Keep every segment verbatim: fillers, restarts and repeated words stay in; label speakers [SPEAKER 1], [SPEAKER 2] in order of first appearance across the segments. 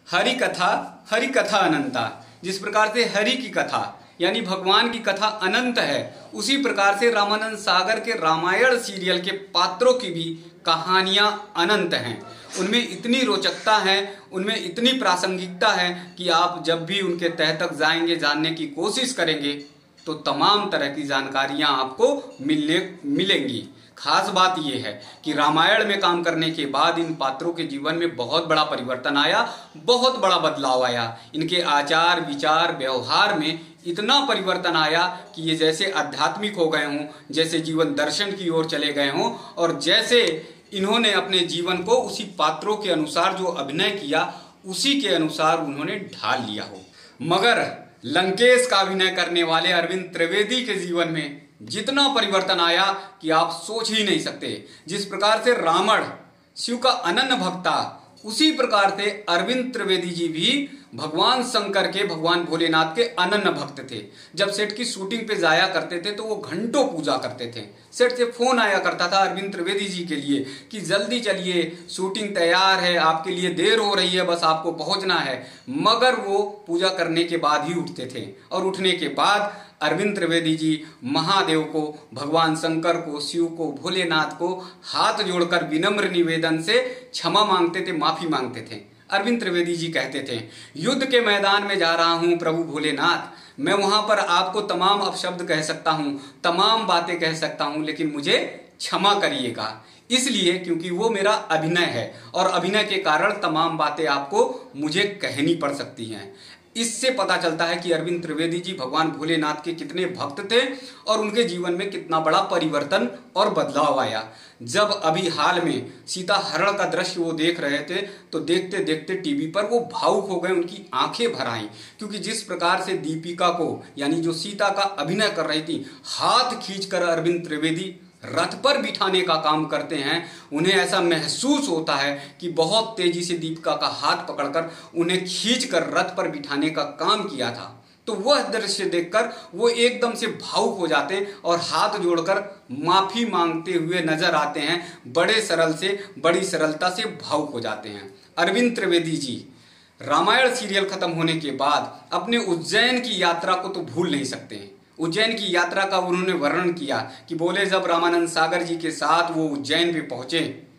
[SPEAKER 1] हरि कथा हरि कथा अनंता। जिस प्रकार से हरि की कथा यानी भगवान की कथा अनंत है, उसी प्रकार से रामानंद सागर के रामायण सीरियल के पात्रों की भी कहानियां अनंत हैं। उनमें इतनी रोचकता है, उनमें इतनी प्रासंगिकता है कि आप जब भी उनके तह तक जाएंगे, जानने की कोशिश करेंगे, तो तमाम तरह की जानकारियां आपको मिलने मिलेंगी। खास बात यह है कि रामायण में काम करने के बाद इन पात्रों के जीवन में बहुत बड़ा परिवर्तन आया, बहुत बड़ा बदलाव आया। इनके आचार विचार व्यवहार में इतना परिवर्तन आया कि ये जैसे आध्यात्मिक हो गए हों, जैसे जीवन दर्शन की ओर चले गए हों, और जैसे इन्होंने अपने जीवन को उसी पात्रों के अनुसार जो अभिनय किया उसी के अनुसार उन्होंने ढाल लिया हो। मगर लंकेश का अभिनय करने वाले अरविंद त्रिवेदी के जीवन में जितना परिवर्तन आया कि आप सोच ही नहीं सकते। जिस प्रकार से रावण शिव का अनन्य भक्त था, उसी प्रकार से अरविंद त्रिवेदी जी भी भगवान शंकर के, भगवान भोलेनाथ के अनन्य भक्त थे। जब सेट की शूटिंग पे जाया करते थे तो वो घंटों पूजा करते थे। सेट से फोन आया करता था अरविंद त्रिवेदी जी के लिए कि जल्दी चलिए, शूटिंग तैयार है, आपके लिए देर हो रही है, बस आपको पहुंचना है। मगर वो पूजा करने के बाद ही उठते थे, और उठने के बाद अरविंद त्रिवेदी जी महादेव को, भगवान शंकर को, शिव को, भोलेनाथ को हाथ जोड़कर विनम्र निवेदन से क्षमा मांगते थे, माफी मांगते थे। अरविंद त्रिवेदी जी कहते थे, युद्ध के मैदान में जा रहा हूं प्रभु भोलेनाथ, मैं वहां पर आपको तमाम अपशब्द कह सकता हूं, तमाम बातें कह सकता हूं, लेकिन मुझे क्षमा करिएगा। इसलिए क्योंकि वो मेरा अभिनय है, और अभिनय के कारण तमाम बातें आपको मुझे कहनी पड़ सकती हैं। इससे पता चलता है कि अरविंद त्रिवेदी जी भगवान भोलेनाथ के कितने भक्त थे और उनके जीवन में कितना बड़ा परिवर्तन और बदलाव आया। जब अभी हाल में सीता हरण का दृश्य वो देख रहे थे, तो देखते देखते टीवी पर वो भावुक हो गए, उनकी आंखें भर आईं। क्योंकि जिस प्रकार से दीपिका को, यानी जो सीता का अभिनय कर रही थी, हाथ खींचकर अरविंद त्रिवेदी रथ पर बिठाने का काम करते हैं, उन्हें ऐसा महसूस होता है कि बहुत तेजी से दीपिका का हाथ पकड़कर उन्हें खींचकर रथ पर बिठाने का काम किया था। तो वह दृश्य देखकर वो एकदम से भावुक हो जाते हैं और हाथ जोड़कर माफी मांगते हुए नजर आते हैं। बड़े सरल से, बड़ी सरलता से भावुक हो जाते हैं। अरविंद त्रिवेदी जी रामायण सीरियल खत्म होने के बाद अपने उज्जैन की यात्रा को तो भूल नहीं सकते हैं। उज्जैन की यात्रा का उन्होंने वर्णन किया कि बोले, जब रामानंद सागर जी के साथ वो उज्जैन पे पहुंचे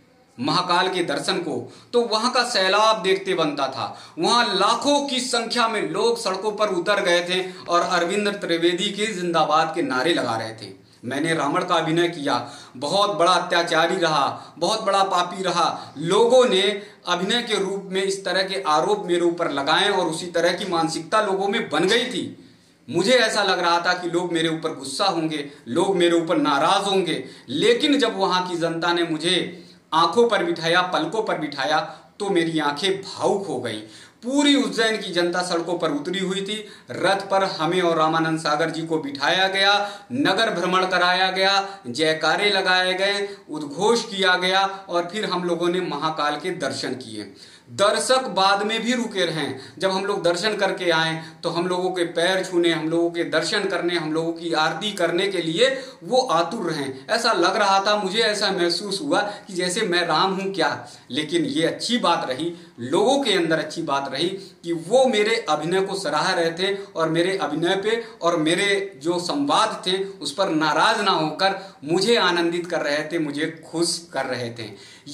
[SPEAKER 1] महाकाल के दर्शन को, तो वहां का सैलाब देखते बनता था। वहां लाखों की संख्या में लोग सड़कों पर उतर गए थे और अरविंद त्रिवेदी के जिंदाबाद के नारे लगा रहे थे। मैंने रावण का अभिनय किया, बहुत बड़ा अत्याचारी रहा, बहुत बड़ा पापी रहा। लोगों ने अभिनय के रूप में इस तरह के आरोप मेरे ऊपर लगाए और उसी तरह की मानसिकता लोगों में बन गई थी। मुझे ऐसा लग रहा था कि लोग मेरे ऊपर गुस्सा होंगे, लोग मेरे ऊपर नाराज होंगे। लेकिन जब वहां की जनता ने मुझे आंखों पर बिठाया, पलकों पर बिठाया, तो मेरी आंखें भावुक हो गई। पूरी उज्जैन की जनता सड़कों पर उतरी हुई थी। रथ पर हमें और रामानंद सागर जी को बिठाया गया, नगर भ्रमण कराया गया, जयकारे लगाए गए, उद्घोष किया गया, और फिर हम लोगों ने महाकाल के दर्शन किए। दर्शक बाद में भी रुके रहे। जब हम लोग दर्शन करके आए तो हम लोगों के पैर छूने, हम लोगों के दर्शन करने, हम लोगों की आरती करने के लिए वो आतुर रहे। ऐसा लग रहा था, मुझे ऐसा महसूस हुआ कि जैसे मैं राम हूं क्या। लेकिन ये अच्छी बात रही, लोगों के अंदर अच्छी बात रही कि वो मेरे अभिनय को सराह रहे थे और मेरे अभिनय पे और मेरे जो संवाद थे उस पर नाराज ना होकर मुझे आनंदित कर रहे थे, मुझे खुश कर रहे थे।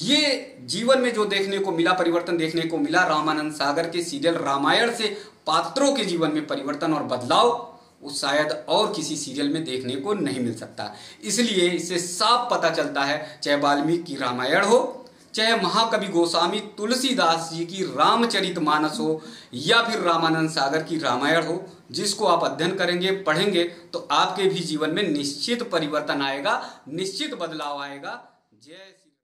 [SPEAKER 1] ये जीवन में जो देखने को मिला, परिवर्तन देखने को मिला रामानंद सागर के सीरियल रामायण से पात्रों के जीवन में परिवर्तन और बदलाव, वो शायद और किसी सीरियल में देखने को नहीं मिल सकता। इसलिए इससे साफ पता चलता है, चाहे वाल्मीकि की रामायण हो, चाहे महाकवि गोस्वामी तुलसीदास जी की रामचरितमानस हो, या फिर रामानंद सागर की रामायण हो, जिसको आप अध्ययन करेंगे, पढ़ेंगे, तो आपके भी जीवन में निश्चित परिवर्तन आएगा, निश्चित बदलाव आएगा। जय